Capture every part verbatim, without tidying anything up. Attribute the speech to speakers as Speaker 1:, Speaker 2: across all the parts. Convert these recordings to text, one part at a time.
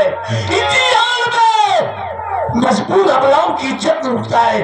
Speaker 1: है, इसी हाल में मजबूर अबलाओं की इज्जत लूटता है।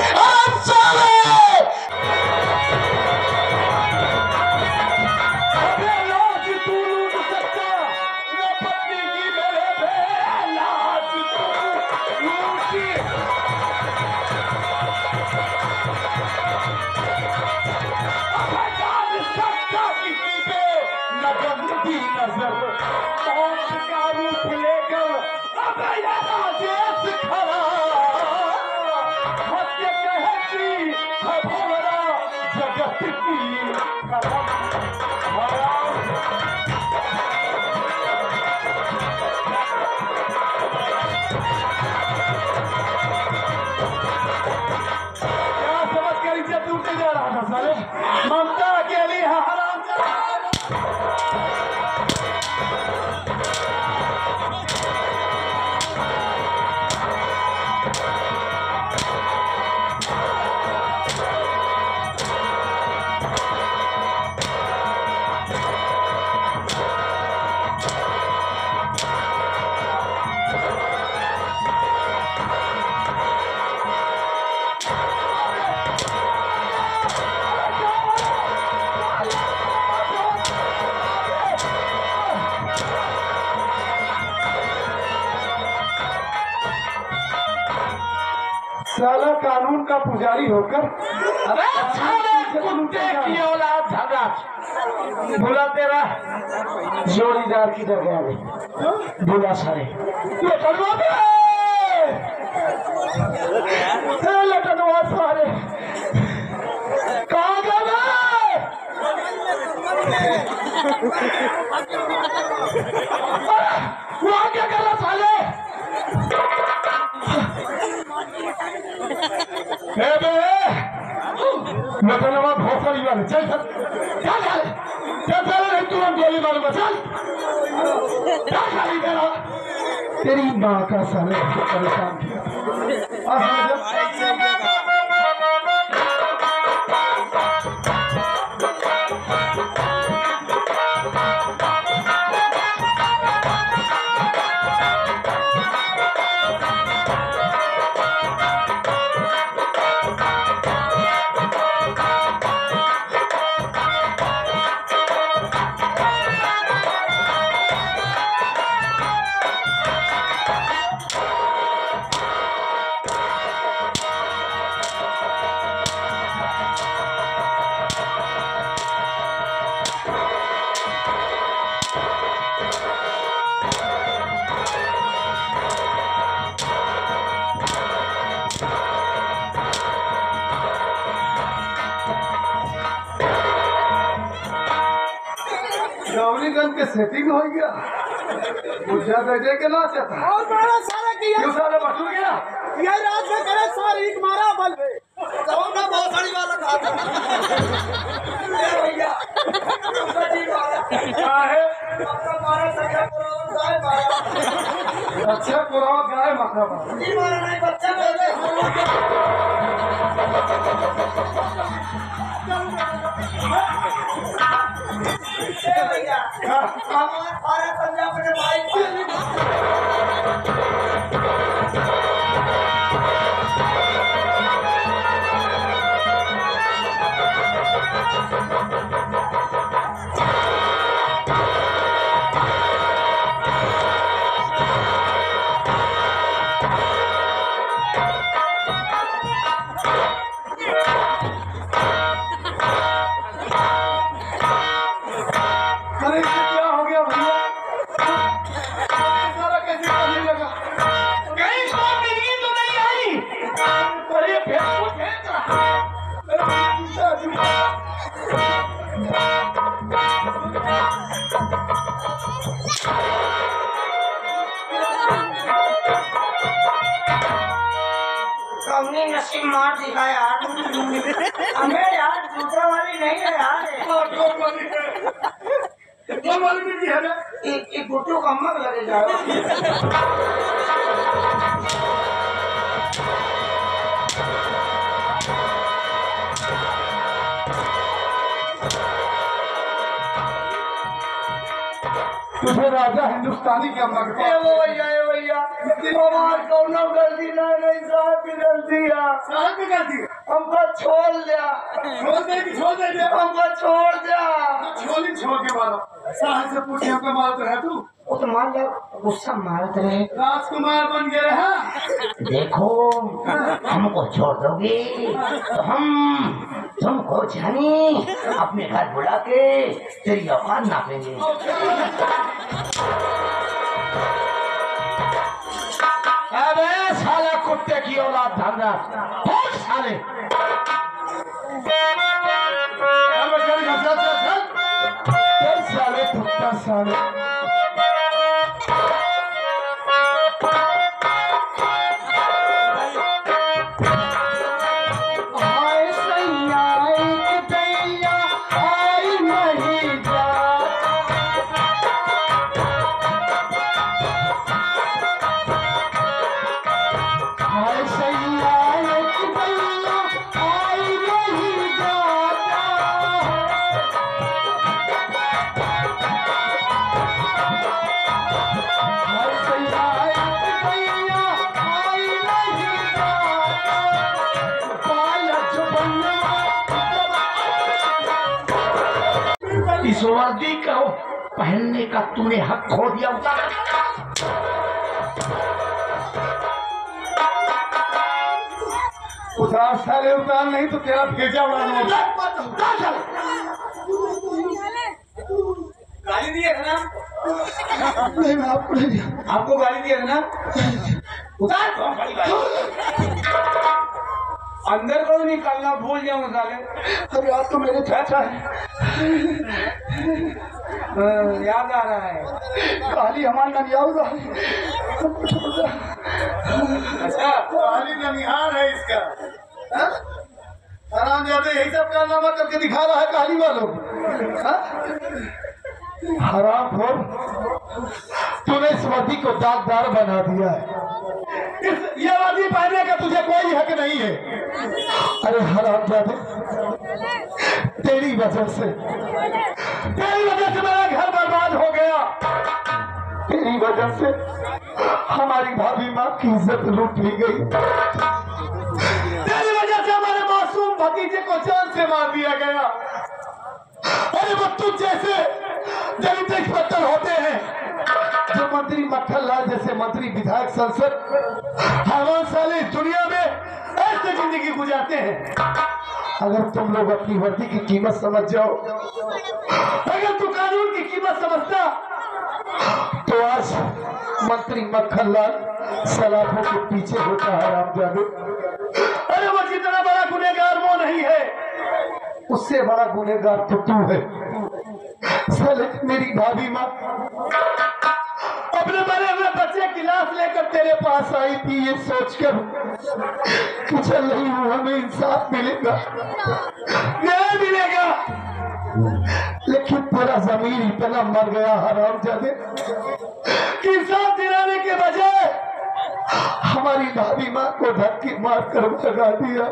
Speaker 1: ममता के लिए हराम साला कानून का पुजारी होकर अरे साले कुत्ते की औलाद झगड़ा भूला तेरा जोड़ीदार की जगह में भूला सारे लटनवा सारे कहाँ गए वहाँ क्या कर रहा साले लटनवा भोसड़ी वाले चल चल चल चल चल चल नहीं तुरंत गोली मारूंगा चल चल खाली मेरा तेरी माँ का साले परेशान किया। गन के सेटिंग हो गया मुझे बेटे के ना चाहता
Speaker 2: और मारा सारा किया
Speaker 1: क्यों सारा बटू गया
Speaker 2: ये रात में करे सारी एक मारा बल में कौन का भोसड़ी वाला खाता भैया
Speaker 1: क्या है
Speaker 2: अपना मारा सका पुराना गाय मारा
Speaker 1: अच्छा पुराना गाय मारा
Speaker 2: नहीं मारा नहीं बच्चा पहले भैया हमारे पंजाब के भाई हमने नसीब मार दिखा यार हमें यार दूसरा वाली नहीं है यार
Speaker 1: दो वाली है दो वाली भी है ना
Speaker 2: एक एक गुट्टू का मग लगे जाओ
Speaker 1: तुझे राजा हिंदुस्तानी क्या मगता
Speaker 2: वो भैया
Speaker 1: हमार कौनो गलती ना नहीं, साहब की गलती है।
Speaker 3: साहब की गलती है।
Speaker 1: हमको छोड़ दिया,
Speaker 3: छोड़ दे कि छोड़ दे दे।
Speaker 1: हमको छोड़ दिया।
Speaker 3: छोड़ी छोड़ के मारो। साहब से पूछे हमको मारते है तू?
Speaker 1: वो तो मान लिया, गुस्सा मारते रहे।
Speaker 3: राजकुमार बन गए हैं।
Speaker 1: देखो हमको छोड़ दोगे तो हम तुमको जानी अपने घर बुला के तेरी औकात नापेंगे। अबे साला कुत्ते की औलाद धंधा साले। साले कुत्ता साले। इस वर्दी को पहनने का तूने हक खो दिया। उतार उतार साले, उतार नहीं तो तेरा भेजा उड़ा दूंगा।
Speaker 3: गाली दिए थे ना?
Speaker 1: नहीं मैं आपको नहीं दिया।
Speaker 3: आपको गाली दिए थे ना?
Speaker 1: उतार तो बड़ी बात।
Speaker 3: अंदर को निकालना भूल जाऊंगा साले।
Speaker 1: अरे आप तो मेरे चाचा है।
Speaker 3: याद आ रहा है।
Speaker 1: काली हमारे नाम याद आ
Speaker 3: अच्छा काली ननिहार है इसका।
Speaker 1: आराम ज्यादा यही सब कारनामा करके दिखा रहा है काली वालों। हराम खोर, तूने इस वर्दी को दागदार बना दिया है। इस ये वर्दी पहनने का तुझे कोई हक नहीं है। अरे हराम जादे, तेरी वजह से तेरी वजह से मेरा घर बर्बाद हो गया। तेरी वजह से हमारी भाभी माँ की इज्जत लूट ली गई। तेरी वजह से हमारे मासूम भतीजे को जान से मार दिया गया। अरे वो तुझ जैसे दलित इंस्पेक्टर होते हैं जो मंत्री मक्खन लाल जैसे मंत्री विधायक संसद हर साल इस दुनिया में ऐसे जिंदगी गुजारते हैं। अगर तुम लोग अपनी वर्दी की कीमत समझ जाओ, अगर तू कानून की कीमत समझता तो आज मंत्री मक्खन लाल सलाखों के पीछे होता है। रामजादे, अरे वो जितना बड़ा गुनहगार वो नहीं है, उससे बड़ा गुनहगार तो तू है। साले मेरी भाभी माँ अपने मरे हुए बच्चे की लाश लेकर तेरे पास आई थी ये सोचकर कि चल रही हूँ हमें इंसाफ मिलेगा, न्याय मिलेगा। लेकिन तेरा जमीन इतना मर गया हरामजादे कि इंसाफ दिलाने के बजाय हमारी भाभी माँ को धक्के मार कर भगा दिया।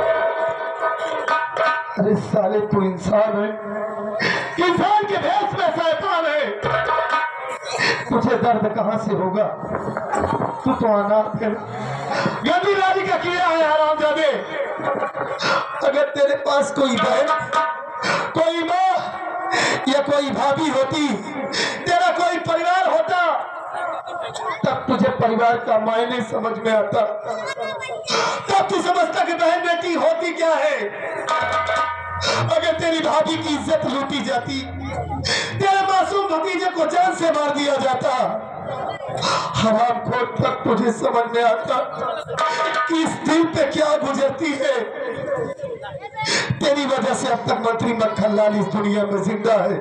Speaker 1: अरे साले तू इंसान है, इंसान के भेष में शैतान है। तुझे दर्द कहाँ से होगा? तू तो अनाथ है, गंदी नाली का कीड़ा है हरामजादे। अगर तेरे पास कोई बहन, कोई माँ या कोई भाभी होती, तेरा कोई परिवार होता, तब तुझे परिवार का मायने समझ में आता। तब तू समझता कि बहन बेटी होती क्या है। अगर तेरी भाभी की इज्जत लूटी जाती, तेरे मासूम भतीजे को जान से मार दिया जाता, हराम खोर तक तुझे समझ में आता कि इस दिल पे क्या गुजरती है। तेरी वजह से अब तक मंत्री मक्खन लाल इस दुनिया में जिंदा है।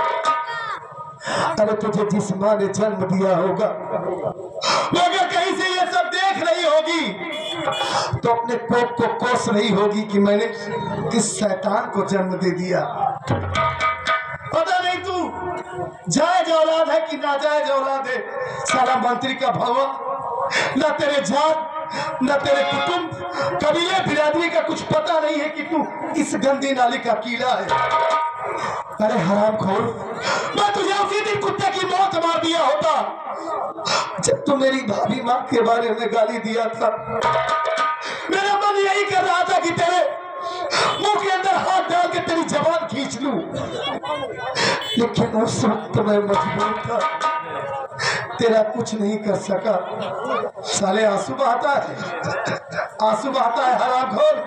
Speaker 1: अरे तुझे जिस माँ ने जन्म दिया होगा, वो अगर कहीं से ये सब देख रही होगी तो अपने कोप को कोस रही होगी कि मैंने किस शैतान को जन्म दे दिया। पता नहीं तू जायज औलाद है कि नाजायज औलाद है। सारा मंत्री का भवन, न तेरे जात, न तेरे कुटुंब, कबीले बिरादरी का कुछ पता नहीं है कि तू इस गंदी नाली का कीड़ा है। अरे हराम खोर, मैं तुझे उसी दिन कुत्ते की मौत मार दिया होता जब तो मेरी भाभी माँ के बारे में गाली दिया था। मेरा मन यही कर रहा था कि तेरे मुंह के अंदर हाथ डाल के तेरी जबान खींच लूं, लेकिन उस वक्त मैं मजबूर था, तेरा कुछ नहीं कर सका। साले आंसू बहाता है, आंसू बहाता है हरामखोर।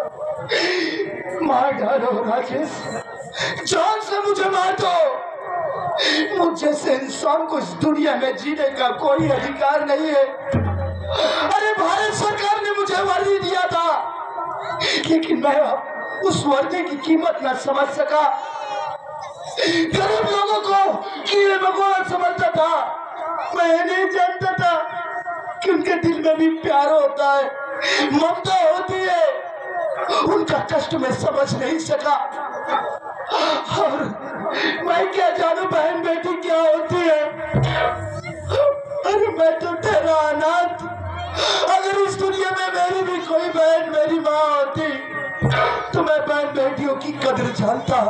Speaker 1: मार डालो राजेश, जान से मुझे मार दो। मुझ जैसे इंसान को इस दुनिया में जीने का कोई अधिकार नहीं है। अरे भारत सरकार ने मुझे वर्दी दिया था, लेकिन मैं उस वर्दी की कीमत न समझ सका। गरीब लोगों को कीड़े मकोड़ा समझता था। मैं नहीं जानता था कि उनके दिल में भी प्यार होता है, ममता होती है। उनका कष्ट में समझ नहीं सका। और मैं क्या जानू बहन बेटी क्या होती है। अरे मैं तो तेरा अनाथ। अगर इस दुनिया में मेरी भी कोई बहन मेरी माँ होती तो मैं बहन बेटियों की कदर जानता,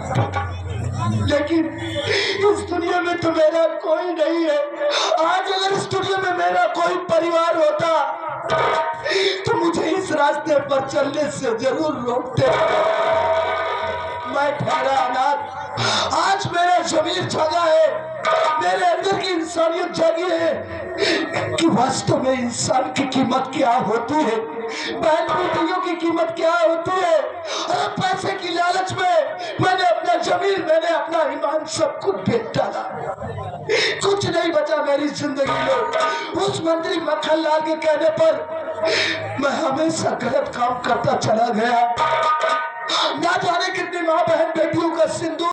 Speaker 1: लेकिन इस दुनिया में तो मेरा कोई नहीं है। आज अगर इस दुनिया में मेरा कोई परिवार होता तो मुझे इस रास्ते पर चलने से जरूर रोकते। मैं ठहरा अनाथ। आज मेरा ज़मीर जगा है, मेरे अंदर की इंसानियत जागी है कि वास्तव में इंसान की कीमत क्या होती है, बहन बेटियों की कीमत क्या होती है। और पैसे की लालच में मैंने अपना ज़मीर, मैंने अपना ईमान सब कुछ बेच डाला। कुछ नहीं बचा मेरी जिंदगी में। उस मंत्री मक्खन लाल के कहने पर मैं हमेशा गलत काम करता चला गया। ना जाने कितनी माँ बहन बेटियों का सिंदूर